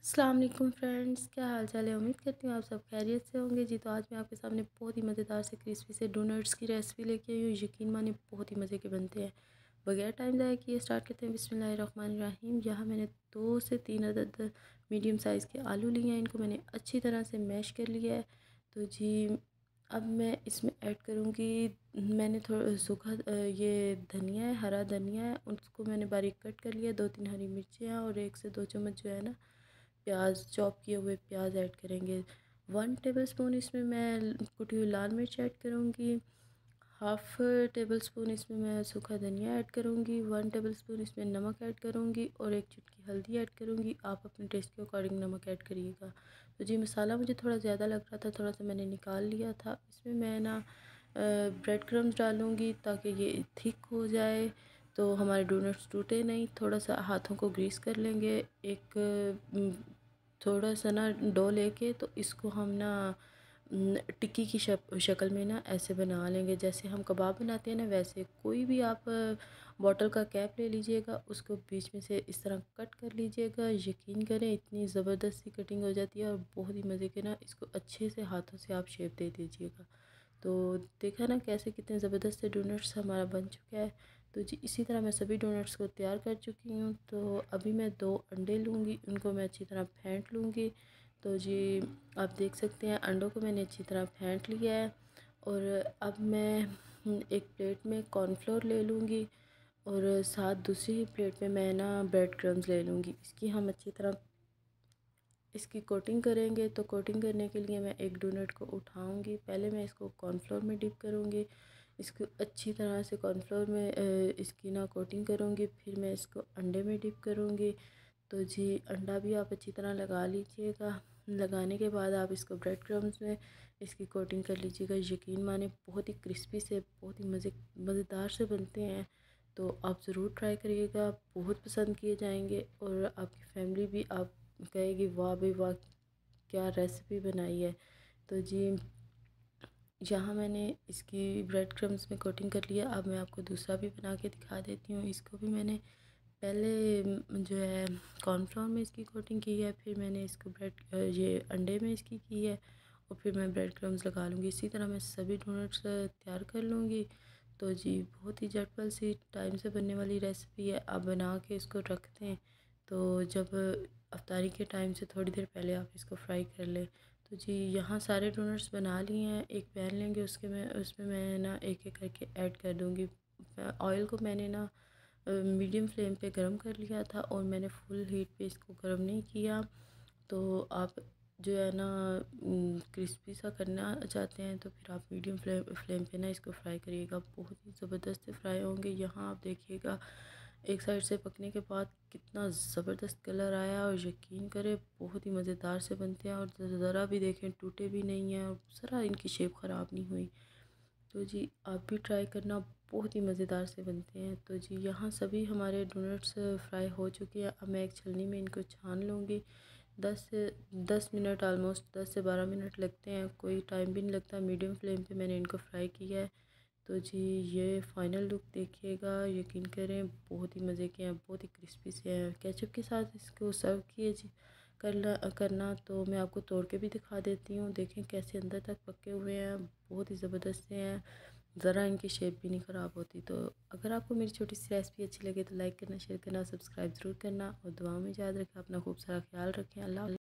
अस्सलाम वालेकुम फ्रेंड्स, क्या हाल चाल है। उम्मीद करती हूँ आप सब खैरियत से होंगे। जी तो आज मैं आपके सामने बहुत ही मज़ेदार से क्रिस्पी से डोनट्स की रेसिपी लेके आई हूँ। यकीन माने बहुत ही मज़े के बनते हैं। बगैर टाइम ज़ाया किए स्टार्ट करते हैं। बिस्मिल्लाहिर्रहमानिर्रहीम। यहाँ मैंने 2 से 3 अदद मीडियम साइज़ के आलू लिए हैं। इनको मैंने अच्छी तरह से मैश कर लिया है। तो जी अब मैं इसमें ऐड करूँगी, मैंने थोड़ा सूखा ये धनिया है, हरा धनिया है, उसको मैंने बारीक कट कर लिया। 2-3 हरी मिर्चें हैं और 1 से 2 चम्मच जो है ना प्याज, चॉप किए हुए प्याज ऐड करेंगे। 1 टेबलस्पून इसमें मैं कुटी हुई लाल मिर्च ऐड करूँगी। हाफ़ टेबल स्पून इसमें मैं सूखा धनिया ऐड करूँगी। 1 टेबलस्पून इसमें नमक ऐड करूँगी और एक चुटकी हल्दी ऐड करूँगी। आप अपने टेस्ट के अकॉर्डिंग नमक ऐड करिएगा। तो जी मसाला मुझे थोड़ा ज़्यादा लग रहा था, थोड़ा सा मैंने निकाल लिया था। इसमें मैं ना ब्रेड क्रम्स डालूँगी ताकि ये थिक हो जाए, तो हमारे डोनट्स टूटे नहीं। थोड़ा सा हाथों को ग्रीस कर लेंगे। एक थोड़ा सा ना डो लेके तो इसको हम ना टिक्की की शक्ल में ना ऐसे बना लेंगे, जैसे हम कबाब बनाते हैं ना वैसे। कोई भी आप बॉटल का कैप ले लीजिएगा, उसको बीच में से इस तरह कट कर लीजिएगा। यकीन करें इतनी ज़बरदस्त सी कटिंग हो जाती है और बहुत ही मज़े के ना इसको अच्छे से हाथों से आप शेप दे दीजिएगा। तो देखा ना कैसे कितने ज़बरदस्त से डोनट्स हमारा बन चुका है। तो जी इसी तरह मैं सभी डोनट्स को तैयार कर चुकी हूँ। तो अभी मैं 2 अंडे लूँगी, उनको मैं अच्छी तरह फेंट लूँगी। तो जी आप देख सकते हैं अंडों को मैंने अच्छी तरह फेंट लिया है। और अब मैं एक प्लेट में कॉर्नफ्लोर ले लूँगी और साथ दूसरी प्लेट में मैं ना ब्रेड क्रम्स ले लूँगी। इसकी हम अच्छी तरह इसकी कोटिंग करेंगे। तो कोटिंग करने के लिए मैं एक डोनट को उठाऊंगी। पहले मैं इसको कॉर्नफ्लोर में डिप करूंगी, इसको अच्छी तरह से कॉर्नफ्लोर में इसकी ना कोटिंग करूंगी। फिर मैं इसको अंडे में डिप करूंगी। तो जी अंडा भी आप अच्छी तरह लगा लीजिएगा। लगाने के बाद आप इसको ब्रेड क्रम्स में इसकी कोटिंग कर लीजिएगा। यकीन माने बहुत ही क्रिस्पी से, बहुत ही मज़ेदार से बनते हैं। तो आप ज़रूर ट्राई करिएगा, बहुत पसंद किए जाएंगे और आपकी फैमिली भी आप कहेगी वाह भाई वाह क्या रेसिपी बनाई है। तो जी यहाँ मैंने इसकी ब्रेड क्रम्स में कोटिंग कर लिया। अब मैं आपको दूसरा भी बना के दिखा देती हूँ। इसको भी मैंने पहले जो है कॉर्नफ्लोर में इसकी कोटिंग की है, फिर मैंने इसको ये अंडे में इसकी की है और फिर मैं ब्रेड क्रम्स लगा लूँगी। इसी तरह मैं सभी डोनट्स तैयार कर लूँगी। तो जी बहुत ही झटपट सी टाइम से बनने वाली रेसिपी है। आप बना के इसको रख दें, तो जब अफ्तारी के टाइम से थोड़ी देर पहले आप इसको फ्राई कर लें। तो जी यहाँ सारे डोनट्स बना लिए हैं। एक पैन लेंगे, उसमें मैं ना एक एक करके ऐड कर दूँगी। ऑयल को मैंने ना मीडियम फ्लेम पे गरम कर लिया था और मैंने फुल हीट पे इसको गरम नहीं किया। तो आप जो है ना क्रिस्पी सा करना चाहते हैं तो फिर आप मीडियम फ्लेम पे ना इसको फ्राई करिएगा। बहुत ही ज़बरदस्त से फ्राई होंगे। यहाँ आप देखिएगा एक साइड से पकने के बाद कितना ज़बरदस्त कलर आया और यकीन करें बहुत ही मज़ेदार से बनते हैं और ज़रा भी देखें टूटे भी नहीं हैं और ज़रा इनकी शेप ख़राब नहीं हुई। तो जी आप भी ट्राई करना, बहुत ही मज़ेदार से बनते हैं। तो जी यहाँ सभी हमारे डोनट्स फ्राई हो चुके हैं। अब मैं एक छलनी में इनको छान लूँगी। 10 मिनट ऑलमोस्ट 10 से 12 मिनट लगते हैं, कोई टाइम भी नहीं लगता। मीडियम फ्लेम पे मैंने इनको फ्राई किया है। तो जी ये फ़ाइनल लुक देखिएगा, यकीन करें बहुत ही मज़े के हैं, बहुत ही क्रिस्पी से हैं। केचप के साथ इसको सर्व किए जी करना तो मैं आपको तोड़ के भी दिखा देती हूँ। देखें कैसे अंदर तक पके हुए हैं, बहुत ही ज़बरदस्त से हैं, ज़रा इनकी शेप भी नहीं ख़राब होती। तो अगर आपको मेरी छोटी सी रेसिपी अच्छी लगे तो लाइक करना, शेयर करना, सब्सक्राइब ज़रूर करना और दुआओं में याद रखें। अपना खूब सारा ख्याल रखें। अल्लाह।